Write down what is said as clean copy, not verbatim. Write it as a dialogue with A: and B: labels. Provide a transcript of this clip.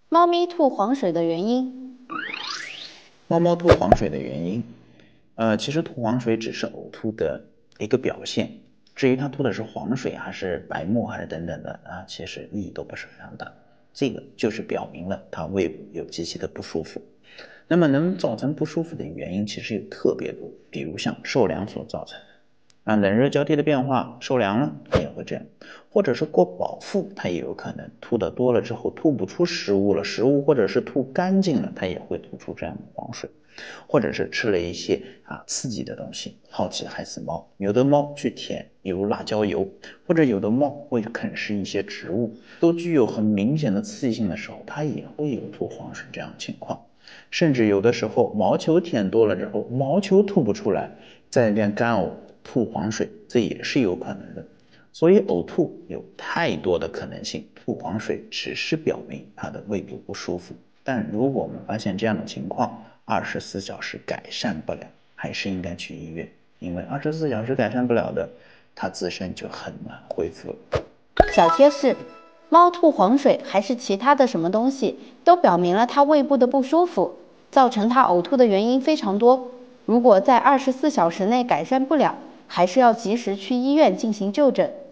A: 猫咪吐黄水的原因。
B: 猫猫吐黄水的原因，其实吐黄水只是呕吐的一个表现，至于它吐的是黄水还是白沫还是等等的啊，其实意义都不是非常大。这个就是表明了它胃部有极其的不舒服。那么能造成不舒服的原因其实有特别多，比如像受凉所造成的。冷热交替的变化，受凉了它也会这样，或者是过饱腹，它也有可能吐得多了之后吐不出食物了，食物或者是吐干净了，它也会吐出这样的黄水，或者是吃了一些刺激的东西，好奇害死猫，有的猫去舔比如辣椒油，或者有的猫会啃食一些植物，都具有很明显的刺激性的时候，它也会有吐黄水这样的情况。甚至有的时候毛球舔多了之后，毛球吐不出来，在那边干呕吐黄水，这也是有可能的。所以呕吐有太多的可能性，吐黄水只是表明它的胃部不舒服。但如果我们发现这样的情况，24小时改善不了，还是应该去医院，因为24小时改善不了的，它自身就很难恢复了。
A: 小贴士：猫吐黄水还是其他的什么东西，都表明了它胃部的不舒服，造成它呕吐的原因非常多。如果在24小时内改善不了，还是要及时去医院进行就诊。